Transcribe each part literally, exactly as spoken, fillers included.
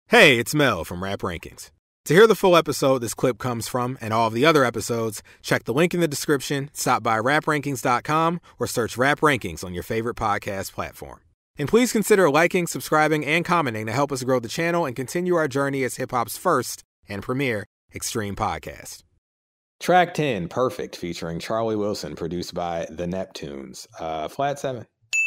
Hey, it's Mel from Rap Rankings. To hear the full episode this clip comes from and all of the other episodes, check the link in the description, stop by rap rankings dot com, or search Rap Rankings on your favorite podcast platform. And please consider liking, subscribing, and commenting to help us grow the channel and continue our journey as hip-hop's first and premier extreme podcast. Track ten, Perfect, featuring Charlie Wilson, produced by the Neptunes. Uh, flat seven.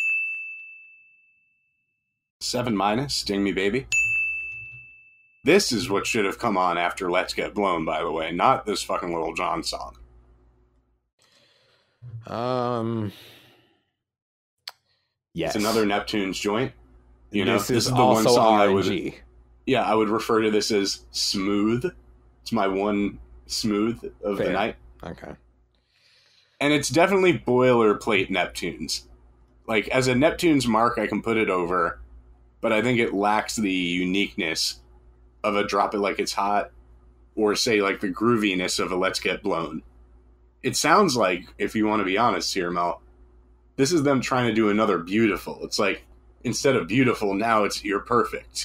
Seven minus, Sting Me Baby. This is what should have come on after Let's Get Blown, by the way, not this fucking Little John song. Um, yes. It's another Neptunes joint. You know, this, this is, is the also one song R I N would. G. Yeah, I would refer to this as smooth. It's my one smooth of Fair. the night. Okay. And it's definitely boilerplate Neptunes. Like, as a Neptunes mark, I can put it over, but I think it lacks the uniqueness of a Drop It Like It's Hot, or say like the grooviness of a Let's Get Blown. It sounds like, if you want to be honest here, Mel, this is them trying to do another Beautiful. It's like, instead of Beautiful, now it's You're Perfect.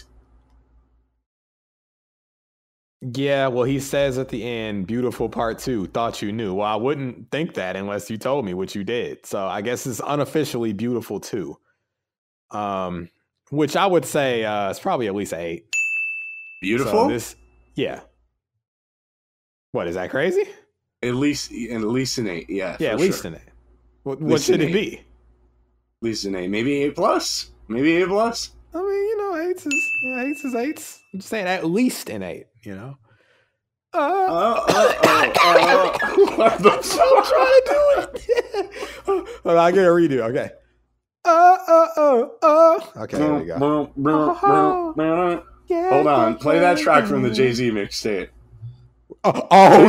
Yeah, well, he says at the end, Beautiful Part two, thought you knew. Well, I wouldn't think that unless you told me what you did. So I guess it's unofficially Beautiful two. Um, which I would say uh, it's probably at least an eight. Beautiful? So this, yeah. What, is that crazy? At least, at least an eight, yeah. Yeah, at sure. least an eight. What, what should it be? At least an eight. Maybe eight plus? Maybe eight plus? I mean, you know, eights is, yeah, eights is eights. I'm just saying at least an eight, you know? Uh, uh, uh, uh, uh, what the I'm trying to do it. Hold on, I'll get a redo, okay. Uh, uh, uh, uh. Okay, there we go. Uh-huh. Yeah, Hold on, yeah, play that track from the yeah. Jay-Z mixtape. Oh, oh,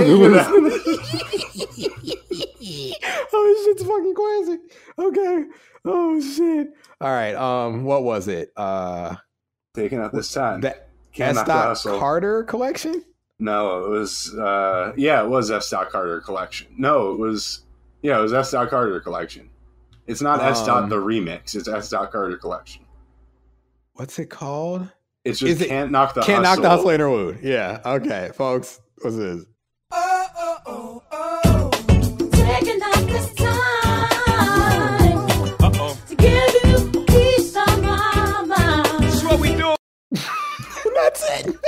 oh, this shit's fucking classic. Okay. Oh shit. All right. Um, what was it? Uh, Taking out this time. That Can't S. knock the hustle. Carter collection. No, it was. Uh, yeah, it was S. Carter collection. No, it was. Yeah, it was S. Carter collection. It's not Um, S. the remix. It's S. Carter collection. What's it called? It's just Is it- can't knock the Can't hustle. knock the hustle interlude. Yeah. Okay, folks. What's this? Oh, oh, oh, oh. Taking out this time Uh-oh. to give you peace of my mind. This is what we do. That's it.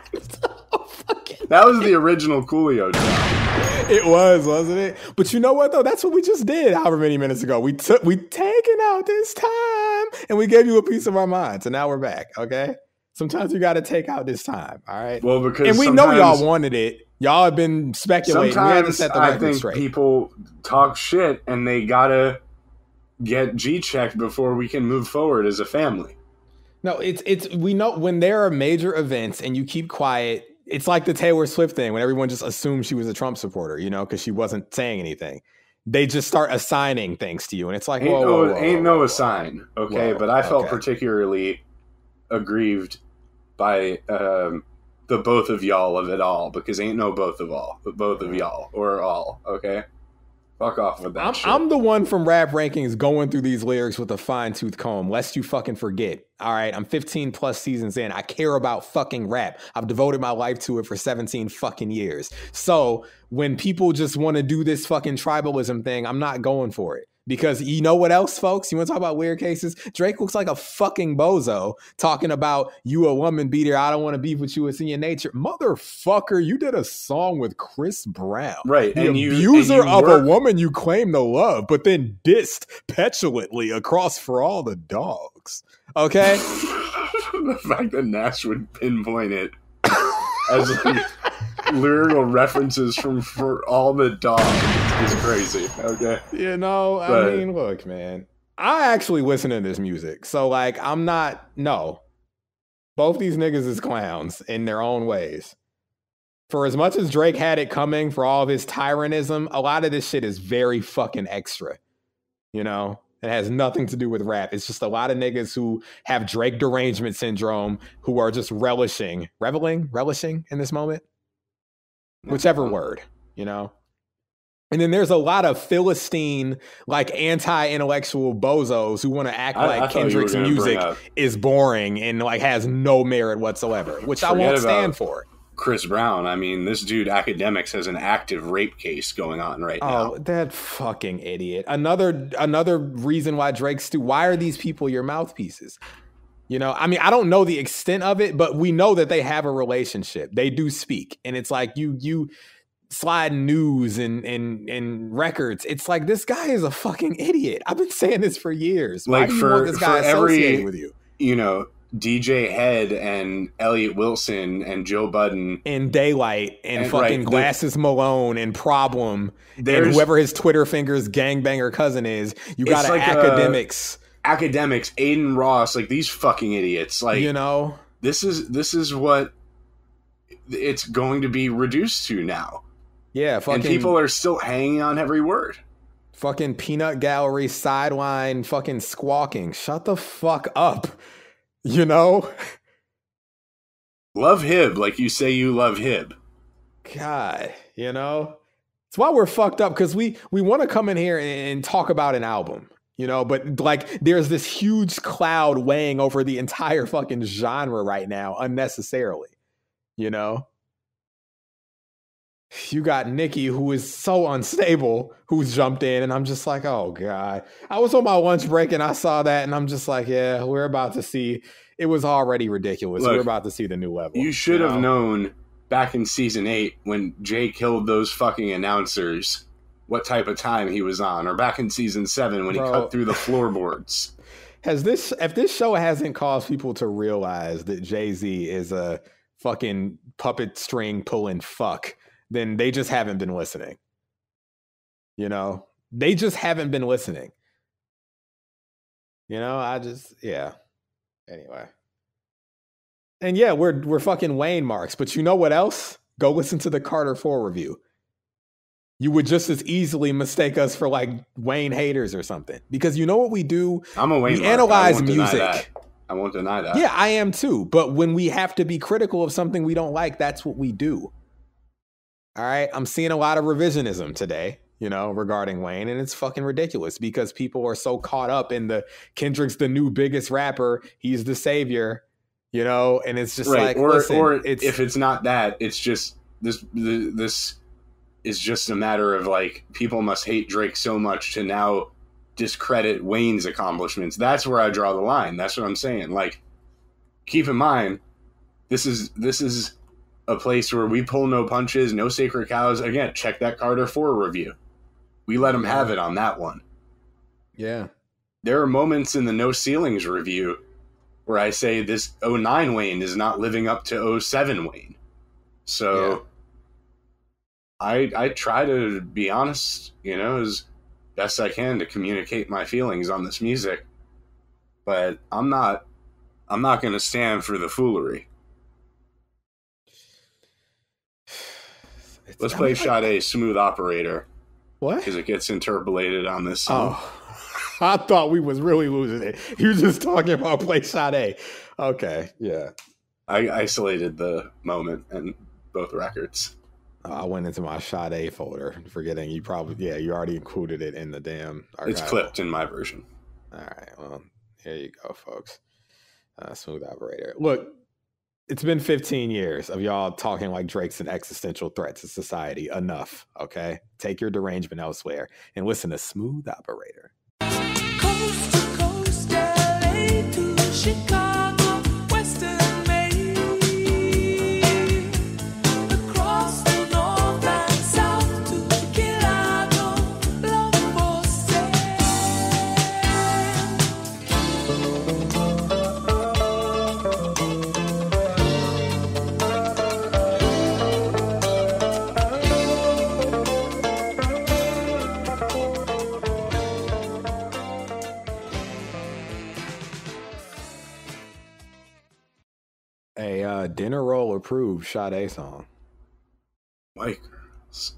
So fucking That was the original Coolio track. It was, wasn't it? But you know what though? That's what we just did however many minutes ago. We took we taken out this time and we gave you a piece of our minds. And now we're back. Okay. Sometimes you gotta take out this time. All right. Well, because and we know y'all sometimes- wanted it. Y'all have been speculating. We haven't Sometimes set the I record think straight. people talk shit and they gotta get G-checked before we can move forward as a family. No, it's it's we know when there are major events and you keep quiet. It's like the Taylor Swift thing when everyone just assumed she was a Trump supporter, you know, because she wasn't saying anything. They just start assigning things to you, and it's like, Ain't whoa, no, whoa, whoa, ain't whoa, no whoa. assign, okay? Whoa, But I felt okay. particularly aggrieved by um, the both of y'all of it all, because ain't no both of all, but both of y'all, or all, okay? Fuck off with that I'm, shit. I'm the one from Rap Rankings going through these lyrics with a fine tooth comb, lest you fucking forget. All right, I'm fifteen plus seasons in. I care about fucking rap. I've devoted my life to it for seventeen fucking years. So when people just want to do this fucking tribalism thing, I'm not going for it. Because you know what else, folks? You want to talk about weird cases? Drake looks like a fucking bozo talking about you a woman beater. I don't want to beef with you. It's in your nature. Motherfucker, you did a song with Chris Brown. Right, The and you- abuser and you of work- a woman you claim to love, but then dissed petulantly across For All the Dogs. Okay? The fact that Nash would pinpoint it as like lyrical references from For All the Dogs is crazy, okay? You know, I But- mean, look, man. I actually listen to this music. So, like, I'm not, no. Both these niggas is clowns in their own ways. For as much as Drake had it coming for all of his tyrannism, a lot of this shit is very fucking extra. You know? It has nothing to do with rap. It's just a lot of niggas who have Drake derangement syndrome who are just relishing, reveling, relishing in this moment. Whichever word, you know? And then there's a lot of Philistine, like anti-intellectual bozos who want to act I, like I Kendrick's music is boring and like has no merit whatsoever, which I won't stand for. Chris Brown. I mean, this dude Academics has an active rape case going on right now. Oh, that fucking idiot. Another another reason why Drake's too. Why are these people your mouthpieces? You know, I mean, I don't know the extent of it, but we know that they have a relationship. They do speak. And it's like you you slide news and, and and records. It's like, this guy is a fucking idiot. I've been saying this for years. Why like do you for, want this guy for every, associated with you? You know, D J Head and Elliot Wilson and Joe Budden and Daylight and, and fucking right, Glasses the, Malone and Problem and whoever his Twitter fingers gangbanger cousin is. You got like Academics, a, Academics, Aiden Ross, like these fucking idiots. Like, you know, this is this is what it's going to be reduced to now. Yeah, fucking, and people are still hanging on every word. Fucking peanut gallery sideline fucking squawking. Shut the fuck up. You know? Love Hib like you say you love Hib. God, you know? It's why we're fucked up, because we, we want to come in here and, and talk about an album, you know? But like there's this huge cloud weighing over the entire fucking genre right now unnecessarily, you know? You got Nikki, who is so unstable, who's jumped in, and I'm just like, oh, God. I was on my lunch break, and I saw that, and I'm just like, yeah, we're about to see. It was already ridiculous. Look, we're about to see the new level. You should you have know? known back in season eight when Jay killed those fucking announcers what type of time he was on, or back in season seven when Bro, he cut through the floorboards. Has this, if this show hasn't caused people to realize that Jay-Z is a fucking puppet string pulling fuck, then they just haven't been listening. You know, they just haven't been listening. You know, I just, yeah. Anyway. And yeah, we're we're fucking Wayne marks, but you know what else? Go listen to the Carter four review. You would just as easily mistake us for like Wayne haters or something. Because you know what we do? I'm a Wayne We mark. analyze I won't music. Deny that. I won't deny that. Yeah, I am too. But when we have to be critical of something we don't like, that's what we do. All right, I'm seeing a lot of revisionism today, you know, regarding Wayne, and it's fucking ridiculous because people are so caught up in the Kendrick's the new biggest rapper, he's the savior, you know, and it's just right. like, or, listen, or it's, if it's not that, it's just this. This is just a matter of like people must hate Drake so much to now discredit Wayne's accomplishments. That's where I draw the line. That's what I'm saying. Like, keep in mind, this is this is. a place where we pull no punches, no sacred cows. Again, check that Carter four review. We let him have it on that one. Yeah. There are moments in the No Ceilings review where I say this oh nine Wayne is not living up to oh seven Wayne. So yeah. I I try to be honest, you know, as best I can to communicate my feelings on this music. But I'm not I'm not going to stand for the foolery. It's, Let's play Sade Smooth Operator. What? Because it gets interpolated on this song. Oh, I thought we was really losing it. You were just talking about play Sade. Okay, yeah. I isolated the moment in both records. Uh, I went into my Sade folder, forgetting you probably, yeah, you already included it in the damn archival. It's clipped in my version. All right, well, here you go, folks. Uh, Smooth Operator. Look, it's been fifteen years of y'all talking like Drake's an existential threat to society. Enough, okay? Take your derangement elsewhere and listen to Smooth Operator. Coast to coast, L A to Chicago, Western Maine, across the north and south to Chicago, love for sale. A uh, dinner roll approved Sade song. White girls.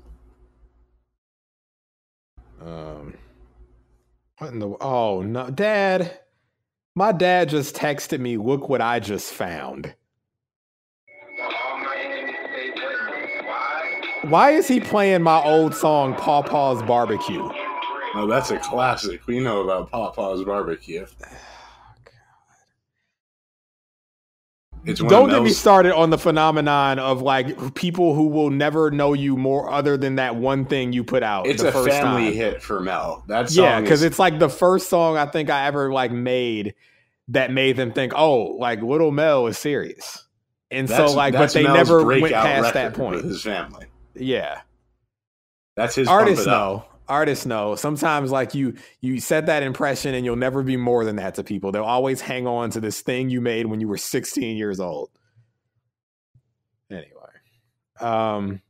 Um, what in the? Oh no, Dad! My dad just texted me. Look what I just found. Why is he playing my old song, Paw Paw's Barbecue? Oh, that's a classic. We know about Paw Paw's Barbecue. It's one Don't of get me Mel's- started on the phenomenon of like people who will never know you more other than that one thing you put out. It's the a first family time. hit for Mel. That song Yeah, because is- it's like the first song I think I ever like made that made them think, oh, like Little Mel is serious. And that's, so like, but that's they Mel's never went breakout past that record point. with his family. Yeah. That's his Artists Pump It Up. know. Artists know. Sometimes like you you set that impression and you'll never be more than that to people. They'll always hang on to this thing you made when you were sixteen years old. Anyway. Um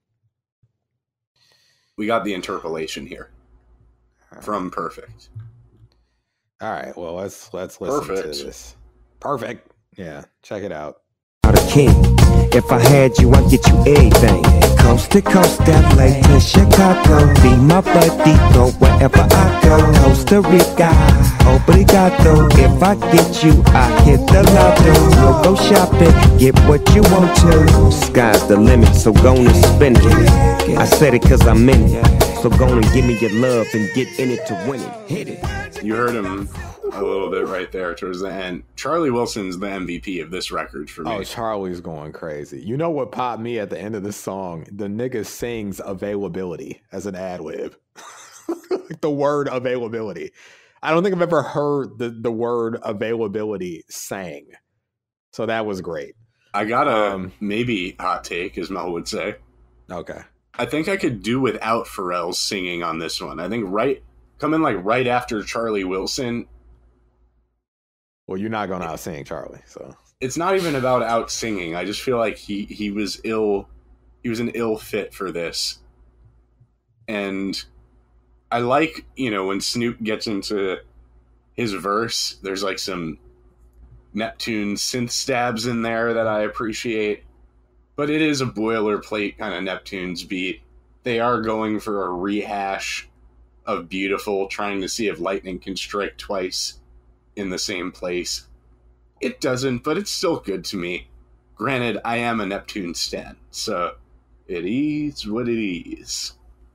We got the interpolation here from Perfect. all right, well let's let's listen Perfect. to this. Perfect. Yeah, check it out. A king. If I had you, I'd get you everything. Coast to coast, L A to Chicago. Be my buddy, go wherever I go. Costa Rica, obrigado. If I get you, I hit the lotto. We'll go shopping, get what you want to. Sky's the limit, so go and spend it. I said it cause I'm in it. So go and give me your love and get in it to win it. Hit it. You heard him a little bit right there towards the end. Charlie Wilson's the M V P of this record for me. Oh, Charlie's going crazy. You know what popped me at the end of this song? The nigga sings availability as an ad lib. Like the word availability. I don't think I've ever heard the, the word availability sang. So that was great. I got a Um, maybe hot take, as Mel would say. Okay. I think I could do without Pharrell singing on this one. I think right coming like right after Charlie Wilson, Well, you're not going to out sing Charlie, so. it's not even about out singing. I just feel like he he was ill. He was an ill fit for this, and I like, you know, when Snoop gets into his verse. There's like some Neptunes synth stabs in there that I appreciate, but it is a boilerplate kind of Neptunes beat. They are going for a rehash of Beautiful, trying to see if lightning can strike twice in the same place. It doesn't, but it's still good to me. Granted, I am a Neptune stan, so it is what it is.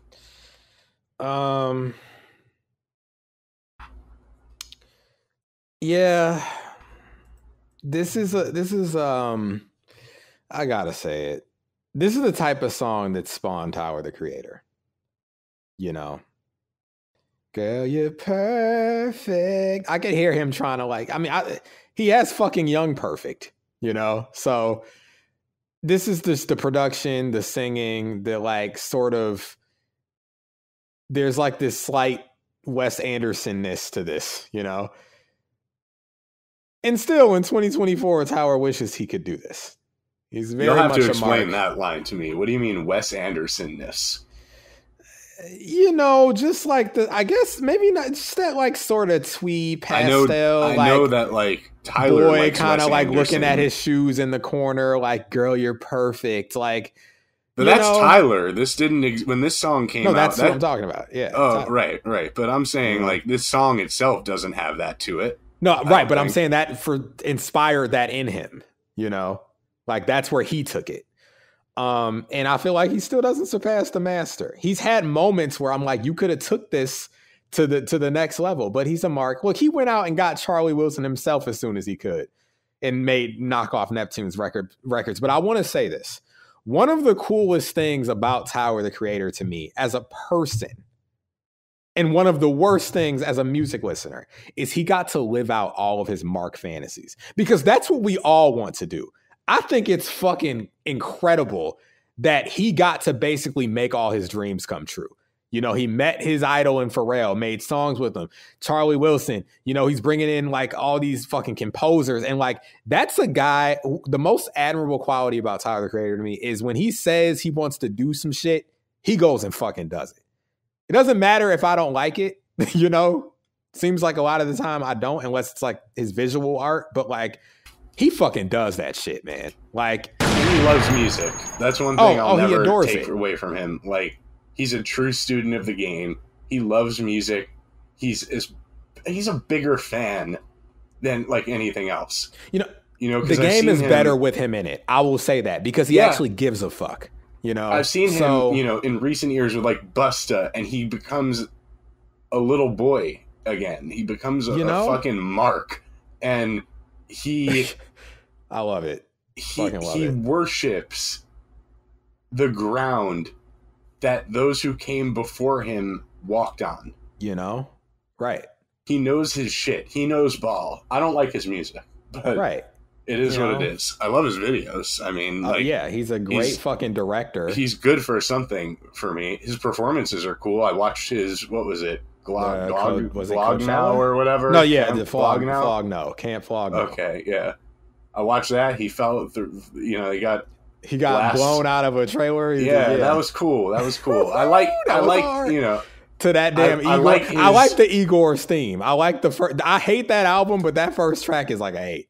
Um. Yeah. This is a. This is um. I gotta say it. This is the type of song that spawned Tyler the Creator. You know. Girl, you're perfect. I could hear him trying to like. I mean, I, he has fucking Young Perfect. You know, so this is just the production, the singing, the like sort of. There's like this slight Wes Anderson-ness to this, you know? And still in twenty twenty-four, Tower wishes he could do this. He's very You'll have much to a explain mark. that line to me. What do you mean Wes Anderson-ness? You know, just like the, I guess maybe not, just that like sort of twee I know, pastel, I like know that like Tyler boy likes kind of Wes like looking Anderson. at his shoes in the corner, like, girl, you're perfect. Like, But you that's know, Tyler. This didn't ex- when this song came No, out. that's that, what I'm talking about. Yeah. Oh, Tyler. right, right. But I'm saying Mhm. like this song itself doesn't have that to it. No, I right, don't but I'm think. saying that for inspired that in him, you know, like that's where he took it. Um, and I feel like he still doesn't surpass the master. He's had moments where I'm like, you could have took this to the to the next level, but he's a mark. Look, he went out and got Charlie Wilson himself as soon as he could, and made knockoff Neptunes record records. But I want to say this: one of the coolest things about Tyler the Creator to me as a person, and one of the worst things as a music listener, is he got to live out all of his Mark fantasies, because that's what we all want to do. I think it's fucking incredible that he got to basically make all his dreams come true. You know, he met his idol in Pharrell, made songs with him. Charlie Wilson, you know, he's bringing in like all these fucking composers. And like, that's a guy, the most admirable quality about Tyler the Creator to me is when he says he wants to do some shit, he goes and fucking does it. It doesn't matter if I don't like it, you know, seems like a lot of the time I don't, unless it's like his visual art, but like he fucking does that shit, man. Like, He loves music. That's one Oh, thing I'll oh, he never adores take it. away from him. Like, he's a true student of the game. He loves music. He's is he's a bigger fan than like anything else. you know, You know, the 'cause I've game seen is him- better with him in it. I will say that because he Yeah. actually gives a fuck. You know, I've seen so, him, you know, in recent years with like Busta, and he becomes a little boy again. He becomes a, You know? a fucking mark, and he I love it. he, Fucking love he it. worships the ground that those who came before him walked on. You know, right? He knows his shit. He knows ball. I don't like his music, but Right. it is You what know? it is. I love his videos. I mean, Uh, like, yeah, he's a great he's- fucking director. he's good for something for me. His performances are cool. I watched his, what was it? Glog, Uh, Glog, Co- was it Vlog Coachella? Now or whatever? No, yeah, Camp the flog, Now? flog, no, can't flog. No. Okay, yeah. I watched that. He fell through, you know, he got, He got Blast. blown out of a trailer. He yeah, did- that was cool. That was cool. I like, That I was like, hard. you know, to that damn I- Igor. I I like like, his- the Igor's theme. I like the first. I hate that album, but that first track is like a eight.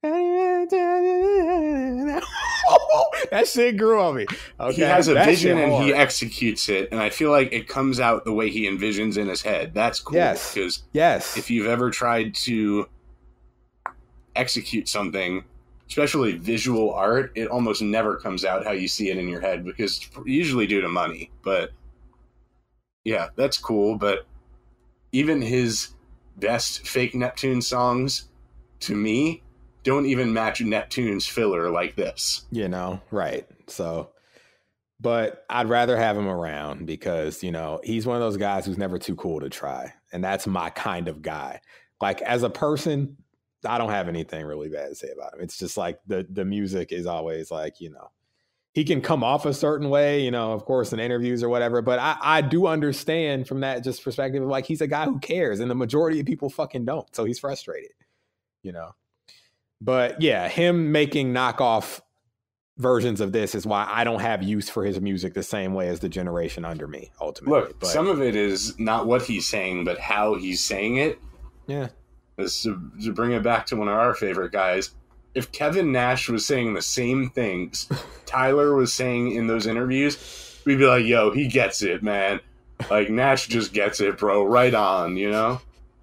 That shit grew on me. Okay? he has a That vision shit and he hard. executes it, and I feel like it comes out the way he envisions in his head. That's cool. Yes. Because Yes. if you've ever tried to execute something, especially visual art, it almost never comes out how you see it in your head, because it's usually due to money. But yeah, that's cool. But even his best fake Neptune songs, to me, don't even match Neptune's filler like this. You know, right. So, but I'd rather have him around because, you know, he's one of those guys who's never too cool to try. And that's my kind of guy. Like, as a person, I don't have anything really bad to say about him. It's just like the the music is always like, you know, he can come off a certain way, you know, of course, in interviews or whatever. But I, I do understand from that just perspective of like, he's a guy who cares. And the majority of people fucking don't. So he's frustrated, you know. But yeah, him making knockoff versions of this is why I don't have use for his music the same way as the generation under me, ultimately. Look, but, some of it is not what he's saying, but how he's saying it. yeah, This, to, to bring it back to one of our favorite guys, if Kevin Nash was saying the same things Tyler was saying in those interviews, we'd be like, yo, he gets it, man. Like, Nash just gets it, bro. Right on, you know?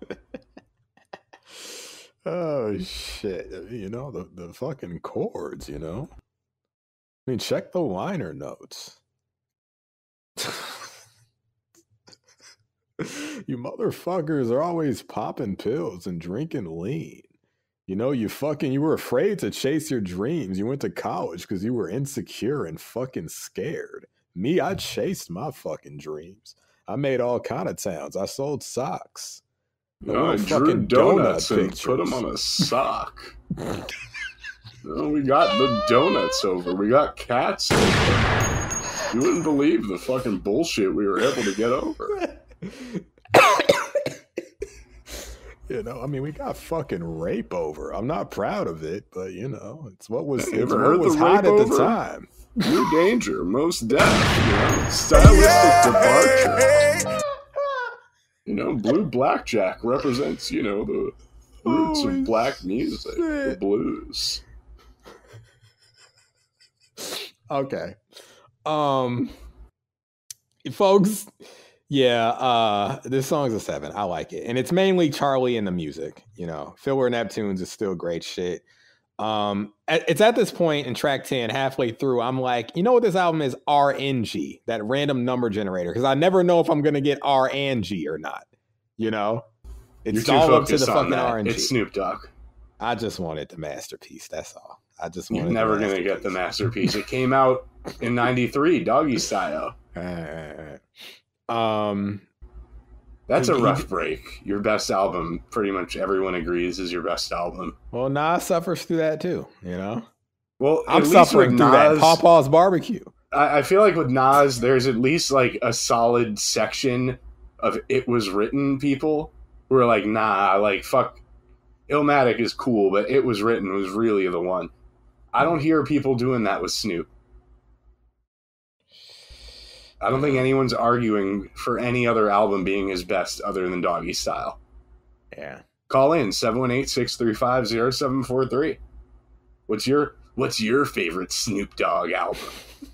oh shit, you know, the, the fucking chords, you know. I mean, check the liner notes. You motherfuckers are always popping pills and drinking lean. You know, you fucking, you were afraid to chase your dreams. You went to college because you were insecure and fucking scared. Me, I chased my fucking dreams. I made all kind of towns. I sold socks. The No, I little drew fucking donuts donut and put them pictures. on a sock. No, we got the donuts over. We got cats over. You wouldn't believe the fucking bullshit we were able to get over. You know, I mean, we got fucking rape over. I'm not proud of it, but you know, it's what was, You it's ever what heard was the hot rape at over? the time. New danger, most death, you know? Stylistic departure. You know, blue blackjack represents, you know, the roots Holy of black music, the shit. blues. Okay. Um, folks, yeah, uh, this song's a seven. I like it. And it's mainly Charlie and the music, you know. Filler Neptunes is still great shit. Um, at- it's at this point in track ten, halfway through, I'm like, you know what this album is? R N G, that random number generator, because I never know if I'm going to get R and G or not, you know? You're It's too all up to focused the on fucking that. R and G. It's Snoop Dogg. I just wanted the masterpiece, that's all. I just You're wanted never the going to get the masterpiece. masterpiece. It came out in ninety-three, Doggy Style. All right, all right, all right. Um, That's a He- rough break. Your best album, pretty much everyone agrees, is your best album. well, Nas suffers through that too, you know? Well, I'm at least suffering with through that. Nas- Pawpaw's Barbecue. I, I feel like with Nas, there's at least like a solid section of It Was Written people who are like, nah, like, fuck, Illmatic is cool, but It Was Written was really the one. I don't hear people doing that with Snoop. I don't think anyone's arguing for any other album being his best other than Doggy Style. Yeah. Call in seven one eight, six three five, zero seven four three. What's your what's your favorite Snoop Dogg album?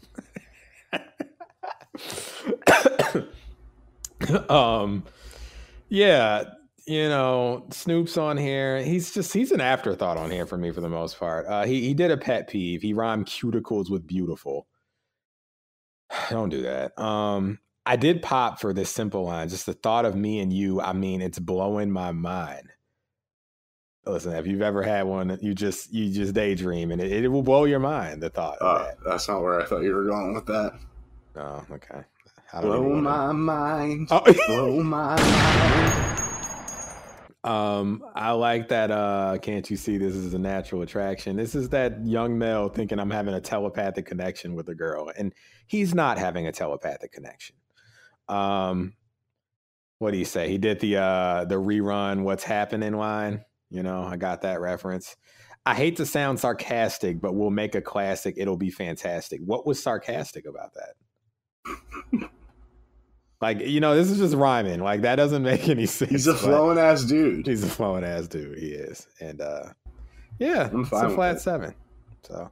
um, yeah, you know, Snoop's on here. He's just he's an afterthought on here for me for the most part. Uh, he he did a pet peeve. He rhymed cuticles with beautiful. don't do that. Um, I did pop for this simple line. Just the thought of me and you, I mean, it's blowing my mind. Listen, if you've ever had one, you just you just daydream, and it, it will blow your mind, the thought of Uh, that. that's not where I thought you were going with that. Oh, okay. I don't Blow even wanna- my mind. Oh. Blow my mind. Um, I like that. Uh, can't you see this is a natural attraction? This is that young male thinking I'm having a telepathic connection with a girl, and he's not having a telepathic connection. Um, what do you say? He did the uh the rerun "What's Happening" line. You know, I got that reference. I hate to sound sarcastic, but we'll make a classic. It'll be fantastic. What was sarcastic about that? Like, you know, this is just rhyming. Like, that doesn't make any sense. He's a flowing ass dude. He's a flowing ass dude. He is. And uh yeah, I'm it's fine a with flat it. seven. So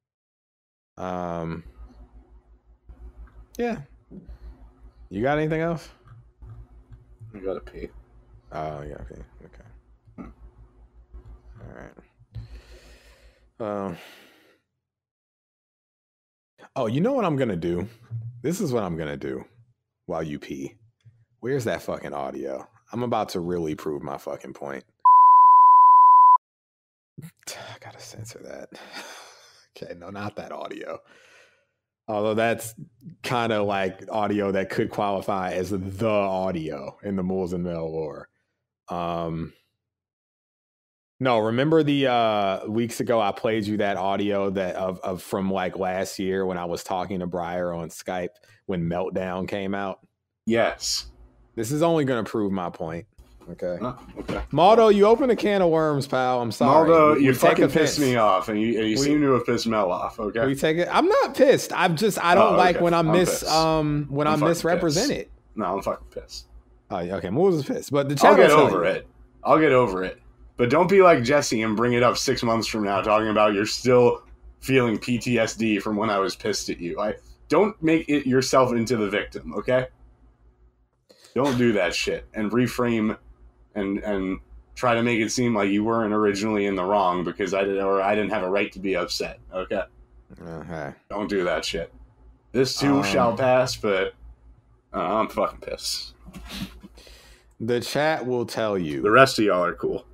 um yeah. You got anything else? I gotta pee. Oh, yeah, okay. Okay. All right. Um Oh, you know what I'm gonna do? This is what I'm gonna do while you pee. Where's that fucking audio? I'm about to really prove my fucking point. I gotta censor that. Okay, no, not that audio. Although that's kind of like audio that could qualify as the audio in the Moulz Mel lore. Um, no, remember the uh, weeks ago I played you that audio that of, of from like last year when I was talking to Briar on Skype when Meltdown came out? Yes. This is only going to prove my point. Okay. Oh, okay. Maldo, you open a can of worms, pal. I'm sorry. Maldo, We- you we take fucking offense. pissed me off, and you, and you We- seem to have pissed Mel off. Okay. We take it. I'm not pissed. I'm just I don't Oh, like okay. when I'm, I'm mis pissed. um when I'm I'm, fucking misrepresented. no, I'm fucking pissed. Oh, yeah, okay. Moulz is pissed, but the I'll chat get will tell over you. it. I'll get over it. But don't be like Jesse and bring it up six months from now, talking about you're still feeling P T S D from when I was pissed at you. I don't make it yourself into the victim. Okay. Don't do that shit and reframe and and try to make it seem like you weren't originally in the wrong because I did or I didn't have a right to be upset. Okay. Okay. Don't do that shit. This too Um, shall pass, but uh, I'm fucking pissed. The chat will tell The you. rest of y'all are cool.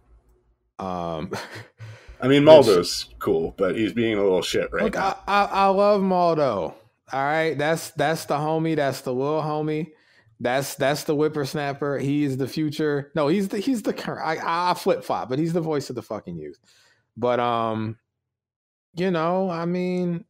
Um, I mean, Maldo's cool, but he's being a little shit right look, now. I, I I love Maldo. All right, that's that's the homie. That's the little homie. That's that's the whippersnapper. He is the future. No, he's the he's the current. I I flip flop, but he's the voice of the fucking youth. But um, you know, I mean,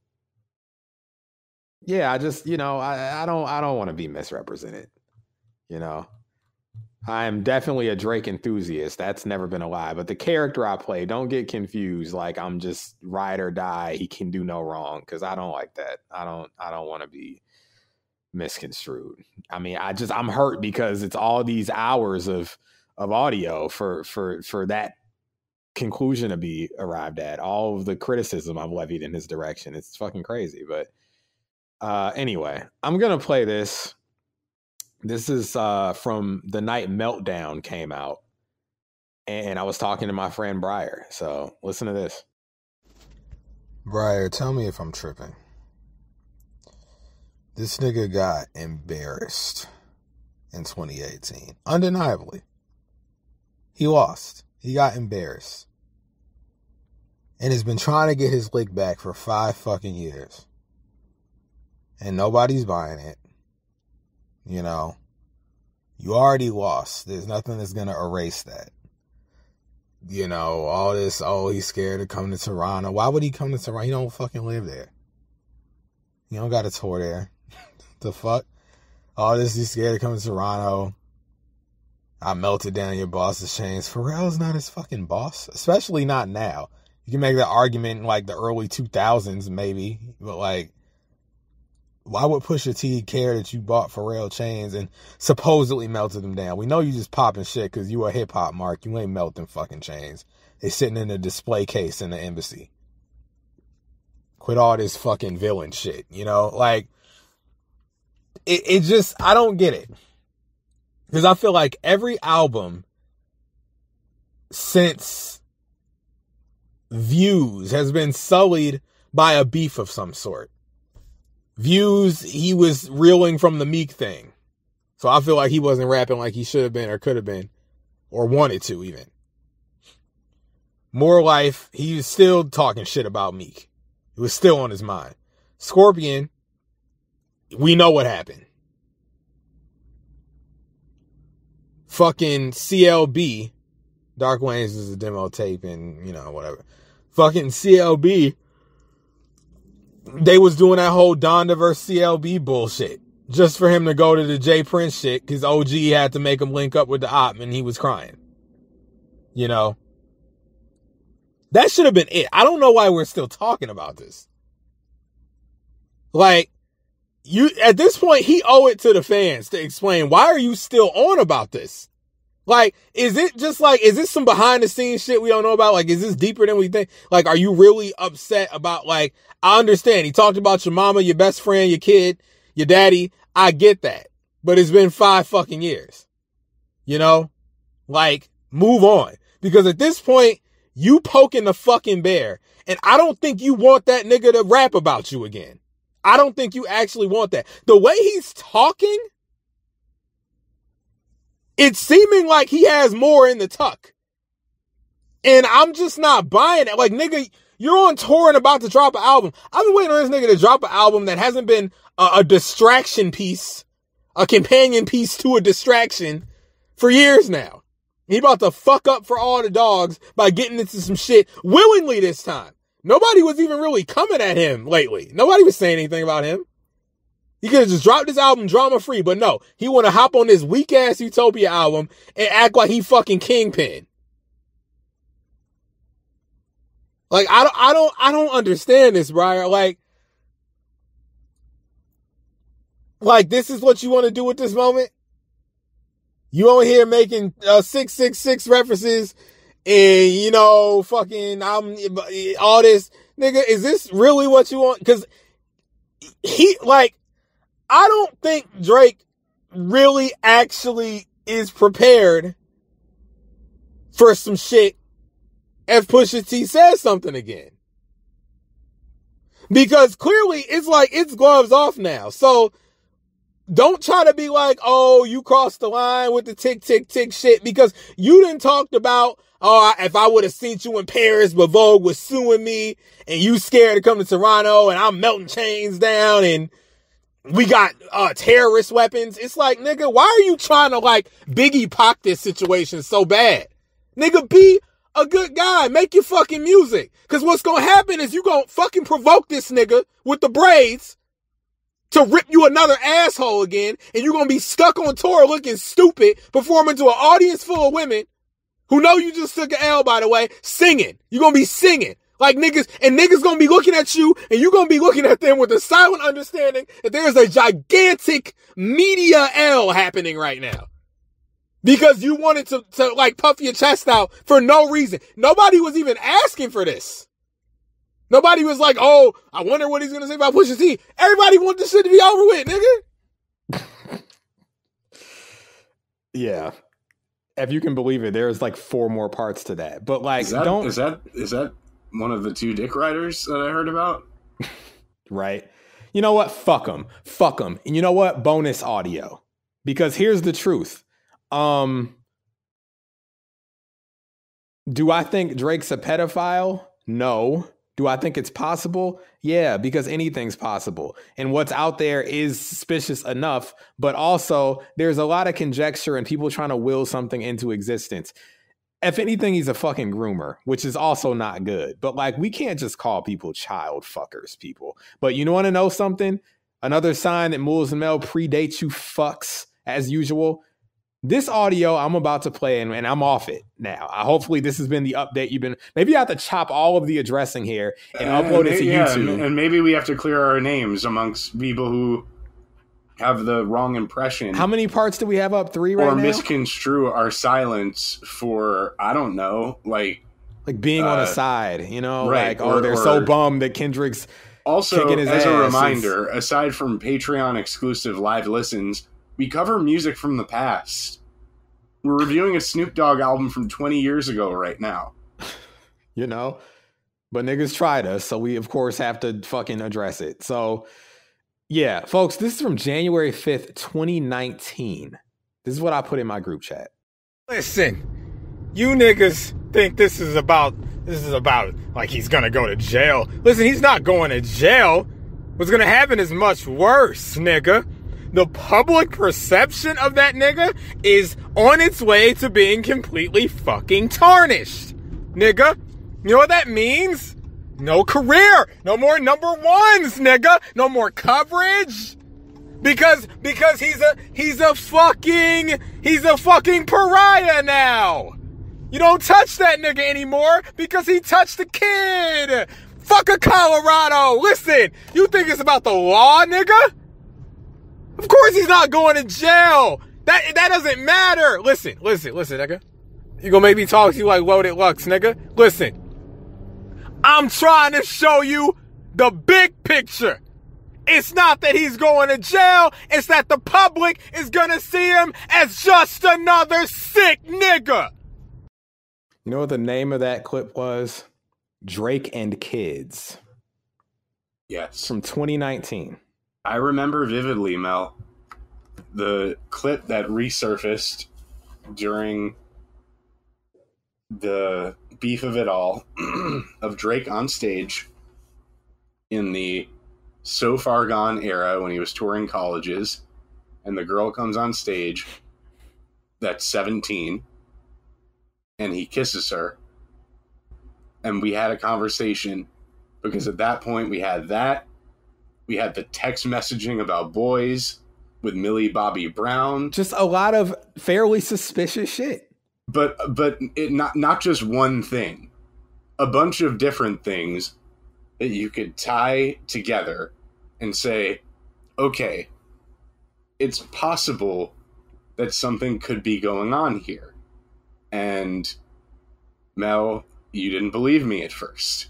yeah, I just you know, I I don't I don't want to be misrepresented. You know, I am definitely a Drake enthusiast. That's never been a lie. But the character I play, don't get confused. Like I'm just ride or die. He can do no wrong because I don't like that. I don't. I don't want to be misconstrued. I mean, I just I'm hurt because it's all these hours of of audio for for for that conclusion to be arrived at. All of the criticism I've levied in his direction. It's fucking crazy. But uh, anyway, I'm gonna play this. This is uh, from the night Meltdown came out, and I was talking to my friend Briar. So listen to this. Briar, tell me if I'm tripping. This nigga got embarrassed in twenty eighteen. Undeniably. He lost. He got embarrassed. And has been trying to get his lick back for five fucking years. And nobody's buying it. You know. You already lost. There's nothing that's going to erase that. You know, all this, oh, he's scared to come to Toronto. Why would he come to Toronto? He don't fucking live there. He don't got a tour there. The fuck? All this, he's scared to come to Toronto. I melted down your boss's chains. Pharrell's not his fucking boss. Especially not now. You can make that argument in like the early two thousands maybe. But like, why would Pusha T care that you bought Pharrell chains and supposedly melted them down? We know you just popping shit because you a hip-hop mark. You ain't melting fucking chains. They sitting in a display case in the embassy. Quit all this fucking villain shit, you know? Like, it, it just, I don't get it. Because I feel like every album since Views has been sullied by a beef of some sort. Views, he was reeling from the Meek thing. So I feel like he wasn't rapping like he should have been or could have been or wanted to even. More Life, he was still talking shit about Meek. It was still on his mind. Scorpion, we know what happened. Fucking C L B, Dark Wayne's is a demo tape and, you know, whatever. Fucking C L B, they was doing that whole Donda versus C L B bullshit just for him to go to the Jay Prince shit because O G had to make him link up with the op and he was crying. You know? That should have been it. I don't know why we're still talking about this. Like, you at this point, he owe it to the fans to explain, why are you still on about this? Like, is it just like, is this some behind the scenes shit we don't know about? Like, is this deeper than we think? Like, are you really upset about, like, I understand. He talked about your mama, your best friend, your kid, your daddy. I get that. But it's been five fucking years. You know? Like, move on. Because at this point, you poking the fucking bear. And I don't think you want that nigga to rap about you again. I don't think you actually want that. The way he's talking, it's seeming like he has more in the tuck. And I'm just not buying it. Like, nigga, you're on tour and about to drop an album. I've been waiting on this nigga to drop an album that hasn't been a, a distraction piece, a companion piece to a distraction for years now. He about to fuck up for all the dogs by getting into some shit willingly this time. Nobody was even really coming at him lately. Nobody was saying anything about him. He could have just dropped this album drama free, but no, he want to hop on this weak ass Utopia album and act like he fucking Kingpin. Like, I don't, I don't, I don't understand this, Briar. Like, like this is what you want to do at this moment? You on here making uh, six six six references and, you know, fucking, I'm all this. Nigga, is this really what you want? Because he, like, I don't think Drake really actually is prepared for some shit if Pusha T says something again. Because clearly it's like it's gloves off now. So don't try to be like, oh, you crossed the line with the tick, tick, tick shit, because you done talked about, oh, if I would have seen you in Paris, but Vogue was suing me and you scared to come to Toronto and I'm melting chains down and we got uh, terrorist weapons. It's like, nigga, why are you trying to like Biggie Pac this situation so bad? Nigga, be a good guy. Make your fucking music. Because what's going to happen is you going to fucking provoke this nigga with the braids to rip you another asshole again, and you're going to be stuck on tour looking stupid, performing to an audience full of women who know you just took an L, by the way, singing. You're going to be singing. Like niggas, and niggas going to be looking at you, and you're going to be looking at them with a silent understanding that there's a gigantic media L happening right now. Because you wanted to, to like puff your chest out for no reason. Nobody was even asking for this. Nobody was like, oh, I wonder what he's going to say about Pusha T. Everybody wanted this shit to be over with, nigga. Yeah. If you can believe it, there's like four more parts to that. But like, is that, don't... Is that, is that one of the two dick riders that I heard about? Right. You know what? Fuck them. Fuck them. And you know what? Bonus audio. Because here's the truth. Um, do I think Drake's a pedophile? No. Do I think it's possible? Yeah, because anything's possible. And what's out there is suspicious enough, but also there's a lot of conjecture and people trying to will something into existence. If anything, he's a fucking groomer, which is also not good. But like, we can't just call people child fuckers, people. But you want to know something? Another sign that Moulz Mel predates you fucks, as usual. This audio I'm about to play, and, and I'm off it now. I, hopefully this has been the update you've been... Maybe you have to chop all of the addressing here and uh, upload it to yeah, YouTube. And maybe we have to clear our names amongst people who have the wrong impression. How many parts do we have up? Three right or now? Or misconstrue our silence for, I don't know, like... Like being uh, on a side, you know? Right, like, oh, or, they're or, so bummed that Kendrick's also, kicking his as ass. a reminder, aside from Patreon-exclusive live listens, we cover music from the past. We're reviewing a Snoop Dogg album from twenty years ago right now. You know? But niggas tried us, so we, of course, have to fucking address it. So, Yeah, folks, this is from January fifth, twenty nineteen. This is what I put in my group chat. Listen, you niggas think this is about, this is about, like, he's gonna go to jail. Listen, he's not going to jail. What's gonna happen is much worse, nigga. The public perception of that nigga is on its way to being completely fucking tarnished, nigga. You know what that means? No career, no more number ones, nigga, no more coverage. Because, because he's a, he's a fucking, he's a fucking pariah now. You don't touch that nigga anymore because he touched a kid. Fuck a Colorado. Listen, you think it's about the law, nigga? Of course he's not going to jail. That, that doesn't matter. Listen, listen, listen, nigga. You gonna make me talk to you like Loaded Lux, nigga? Listen. I'm trying to show you the big picture. It's not that he's going to jail. It's that the public is going to see him as just another sick nigga. You know what the name of that clip was? Drake and Kids. Yes. From twenty nineteen. I remember vividly, Mel, the clip that resurfaced during the beef of it all of Drake on stage in the So Far Gone era when he was touring colleges, and the girl comes on stage that's seventeen and he kisses her, and we had a conversation because at that point we had that we had the text messaging about boys with Millie Bobby Brown, just a lot of fairly suspicious shit. But but it not not just one thing, a bunch of different things that you could tie together and say, okay, it's possible that something could be going on here. And Mel, you didn't believe me at first.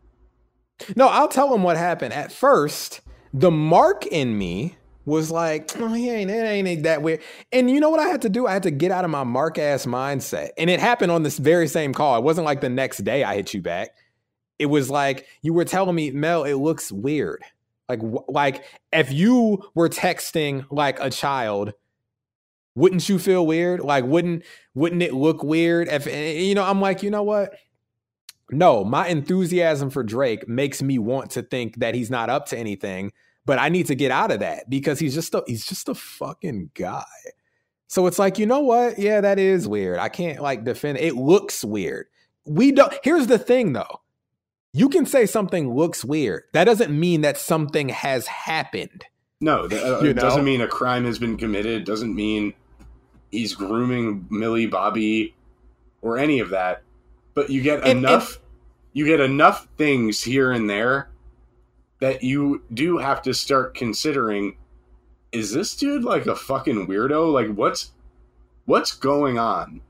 No, I'll tell him what happened. At first, the mark in me was like, oh, he ain't, it ain't, ain't that weird. And you know what I had to do? I had to get out of my mark ass mindset. And it happened on this very same call. It wasn't like the next day I hit you back. It was like, you were telling me, Mel, it looks weird. Like, like if you were texting like a child, wouldn't you feel weird? Like, wouldn't, wouldn't it look weird? If, you know, I'm like, you know what? No, my enthusiasm for Drake makes me want to think that he's not up to anything. But I need to get out of that because he's just a, he's just a fucking guy. So it's like, you know what? Yeah, that is weird. I can't like defend it. It looks weird. We don't. Here's the thing, though. You can say something looks weird. That doesn't mean that something has happened. No, that, uh, You it know? doesn't mean a crime has been committed. It doesn't mean he's grooming Millie Bobby or any of that. But you get And- enough. and- you get enough things here and there that you do have to start considering, is this dude like a fucking weirdo? Like, what's what's going on?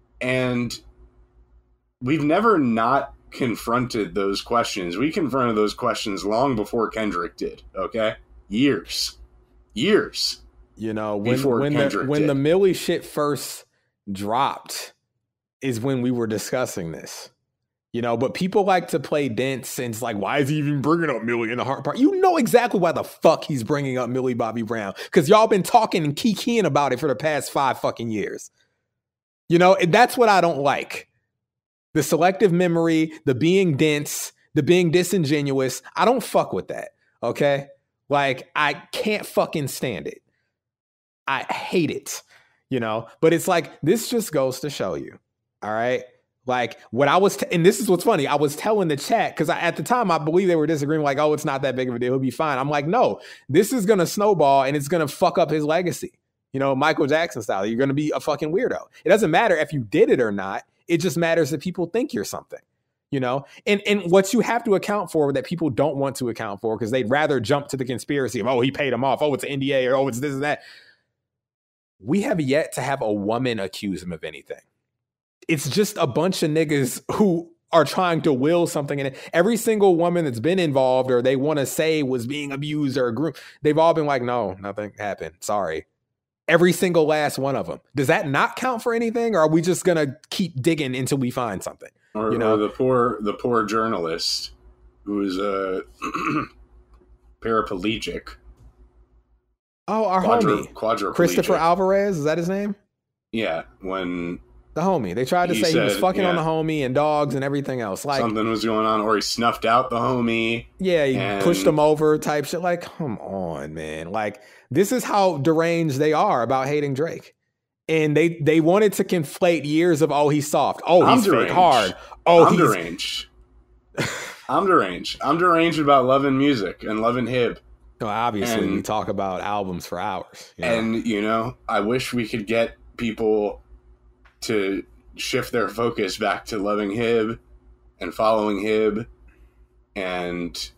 And we've never not confronted those questions. We confronted those questions long before Kendrick did, okay? Years. Years. You know, when, Before when, the, Kendrick when did. the Millie shit first dropped is when we were discussing this. You know, but people like to play dense and it's like, why is he even bringing up Millie in the heart part? You know exactly why the fuck he's bringing up Millie Bobby Brown. Because y'all been talking and kikiing about it for the past five fucking years. You know, that's what I don't like. The selective memory, the being dense, the being disingenuous. I don't fuck with that, okay? Like, I can't fucking stand it. I hate it, you know? But it's like, this just goes to show you, all right? Like what I was, t- and this is what's funny. I was telling the chat because at the time I believe they were disagreeing, like, "Oh, it's not that big of a deal. He'll be fine." I'm like, "No, this is gonna snowball and it's gonna fuck up his legacy." You know, Michael Jackson style. You're gonna be a fucking weirdo. It doesn't matter if you did it or not. It just matters that people think you're something. You know, and and what you have to account for that people don't want to account for because they'd rather jump to the conspiracy of, "Oh, he paid him off. Oh, it's an N D A or oh, it's this and that." We have yet to have a woman accuse him of anything. It's just a bunch of niggas who are trying to will something in it. Every single woman that's been involved or they want to say was being abused or groomed, they've all been like, no, nothing happened. Sorry. Every single last one of them. Does that not count for anything? Or are we just going to keep digging until we find something? Or, You know? or the poor the poor journalist who is uh, paraplegic Oh, our Quadro, homie. quadriplegic. Christopher Alvarez, is that his name? Yeah, when The homie. They tried to He say he was said, fucking on yeah. the homie and dogs and everything else. Like, something was going on, or he snuffed out the homie. yeah, he and- pushed him over type shit. Like, come on, man. Like, this is how deranged they are about hating Drake. And they they wanted to conflate years of, oh, he's soft. Oh, I'm he's fake deranged. hard. Oh, I'm he's deranged. I'm deranged. I'm deranged about loving music and loving hip. No, obviously, And- we talk about albums for hours. You know? And, you know, I wish we could get people to shift their focus back to loving Hib and following Hib and,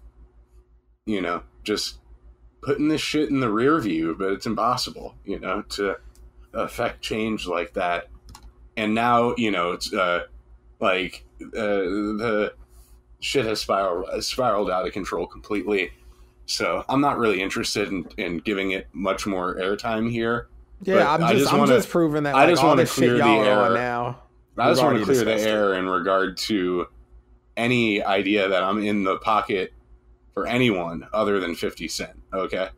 you know, just putting this shit in the rear view, but it's impossible, you know, to affect change like that. And now, you know, it's uh, like uh, the shit has spiraled, spiraled out of control completely. So I'm not really interested in, in giving it much more airtime here. yeah, I'm I just, just I'm wanna- just proving that I like, just all wanna this clear shit the y'all are on air. now. I just we've want to already clear the discussed it. air in regard to any idea that I'm in the pocket for anyone other than fifty Cent. Okay,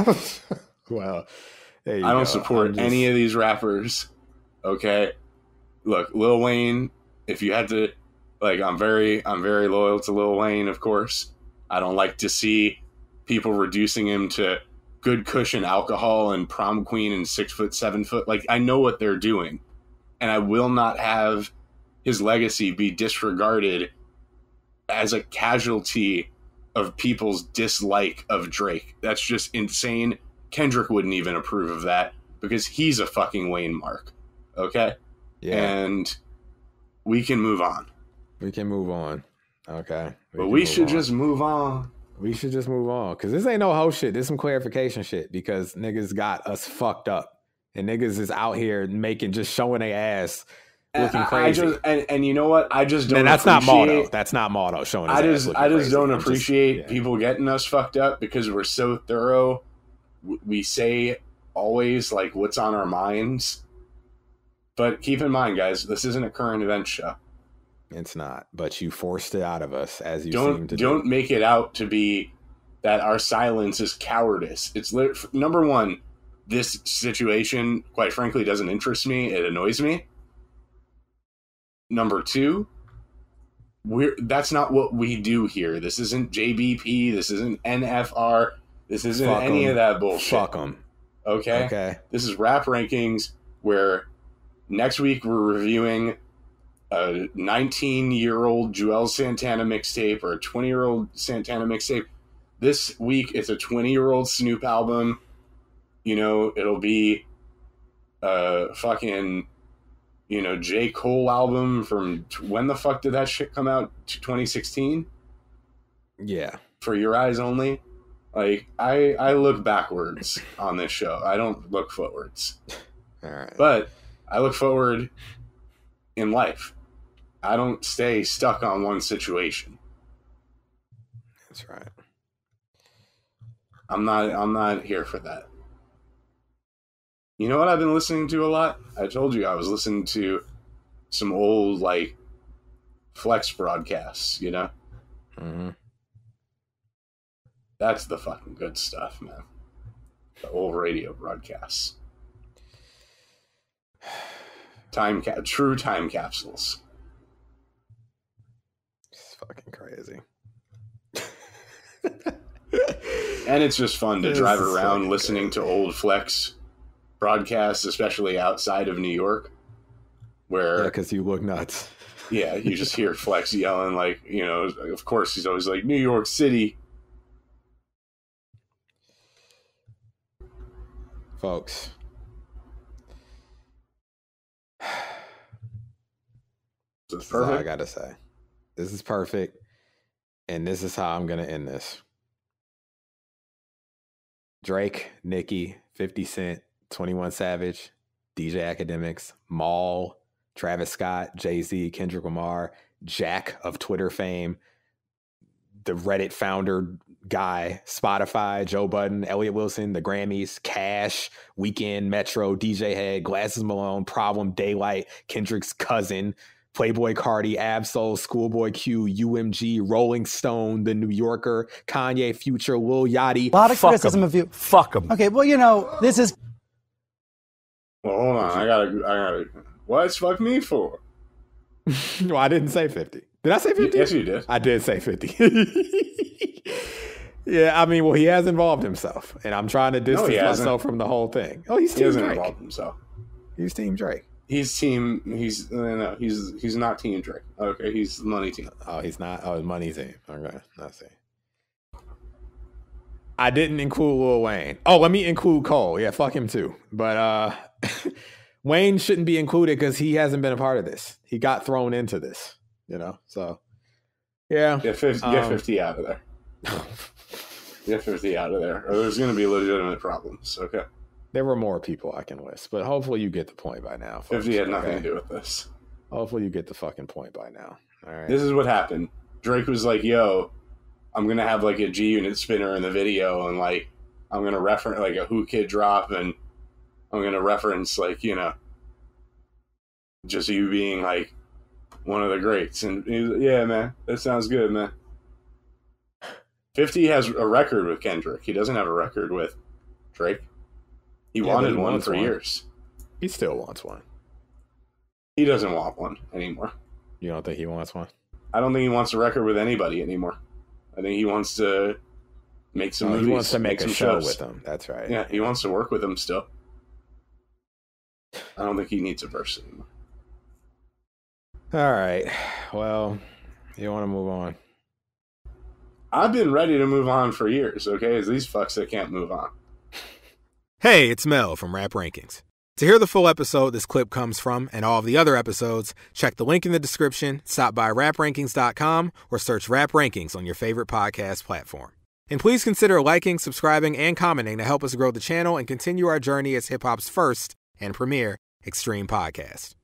Well, there you I don't go. support I'm just- any of these rappers. Okay, look, Lil Wayne. If you had to, like, I'm very, I'm very loyal to Lil Wayne. Of course, I don't like to see people reducing him to good cushion alcohol and prom queen and six foot, seven foot. Like, I know what they're doing, and I will not have his legacy be disregarded as a casualty of people's dislike of Drake. That's just insane. Kendrick wouldn't even approve of that because he's a fucking Wayne mark. Okay? Yeah, And we can move on. we can move on. Okay. But can we move should on. just move on. We should just move on. Because this ain't no hoe shit. This is some clarification shit. Because niggas got us fucked up. And niggas is out here making, just showing their ass looking I- I crazy. just, and, and you know what? I just don't Man, that's not appreciate- motto. That's not motto. Showing his I ass just, looking I just crazy. don't I'm just- appreciate yeah. people getting us fucked up because we're so thorough. W- We say always like what's on our minds. But keep in mind, guys, this isn't a current event show. It's not. But you forced it out of us, as you seem Don't to don't do. make it out to be that our silence is cowardice. It's lit- number one. This situation, quite frankly, doesn't interest me. It annoys me. Number two, we're that's not what we do here. This isn't J B P. This isn't N F R. This isn't Fuck any 'em. of that bullshit. Fuck them. Okay? Okay. This is Rap Rankings, where next week we're reviewing a nineteen-year-old Joel Santana mixtape or a twenty-year-old Santana mixtape. This week it's a twenty-year-old Snoop album. You know, it'll be a fucking, you know, J. Cole album from when the fuck did that shit come out? twenty sixteen? Yeah. For Your Eyes Only? Like, I, I look backwards on this show. I don't look forwards. All right. But I look forward in life. I don't stay stuck on one situation. That's right. I'm not I'm not here for that. You know what I've been listening to a lot? I told you I was listening to some old like Flex broadcasts, you know? Mm-hmm. That's the fucking good stuff, man. The old radio broadcasts. Time cap true time capsules. It's fucking crazy. And it's just fun to This drive is around fucking listening to old Flex broadcasts, especially outside of New York, where Yeah, because you look nuts. yeah, you just hear Flex yelling like, you know, of course he's always like New York City. Folks. This is This is all I perfect. gotta say. This is perfect. And this is how I'm gonna end this. Drake, Nicki, fifty Cent, twenty-one Savage, D J Academics, Maul, Travis Scott, Jay-Z, Kendrick Lamar, Jack of Twitter fame, the Reddit founder guy, Spotify, Joe Budden, Elliott Wilson, the Grammys, Cash, Weekend, Metro, D J Head, Glasses Malone, Problem, Daylight, Kendrick's cousin, Playboy Cardi, Absol, Schoolboy Q, U M G, Rolling Stone, The New Yorker, Kanye, Future, Lil Yachty. A lot of Fuck criticism 'em. of you. Fuck them. Okay, well, you know, this is Well, hold on. I gotta. I gotta. What's fuck me for? Well, I didn't say fifty. Did I say fifty? Yes, you did. I did say fifty. Yeah, I mean, well, he has involved himself, and I'm trying to distance he hasn't. myself from the whole thing. Oh, he's He Team hasn't Drake. involved himself. He's Team Drake. He's team. He's no, no. He's he's not Team Drake. Okay, he's the money team. Oh, he's not. Oh, his money team. Okay, I see. I didn't include Lil Wayne. Oh, let me include Cole. Yeah, fuck him too. But uh, Wayne shouldn't be included because he hasn't been a part of this. He got thrown into this, you know. So yeah, Get fifty. Um, Get fifty out of there. Get fifty out of there, or there's going to be legitimate problems. Okay, there were more people I can list, but hopefully you get the point by now. Folks, fifty had nothing okay? to do with this. Hopefully you get the fucking point by now. All right. This is what happened. Drake was like, "Yo, I'm gonna have like a G Unit spinner in the video, and like I'm gonna reference like a Who Kid drop, and I'm gonna reference like you know, just you being like one of the greats." And he was like, "Yeah, man, that sounds good, man." fifty has a record with Kendrick. He doesn't have a record with Drake. He Yeah, wanted but he one wants for one. years. He still wants one. He doesn't want one anymore. You don't think he wants one? I don't think he wants a record with anybody anymore. I think he wants to make some No, movies. he wants to make, a some show shows. with them. That's right. Yeah, he wants to work with them still. I don't think he needs a verse anymore. All right. Well, you want to move on? I've been ready to move on for years, okay? It's these fucks that can't move on. Hey, it's Mel from Rap Rankings. To hear the full episode this clip comes from and all of the other episodes, check the link in the description, stop by rap rankings dot com, or search Rap Rankings on your favorite podcast platform. And please consider liking, subscribing, and commenting to help us grow the channel and continue our journey as hip-hop's first and premier extreme podcast.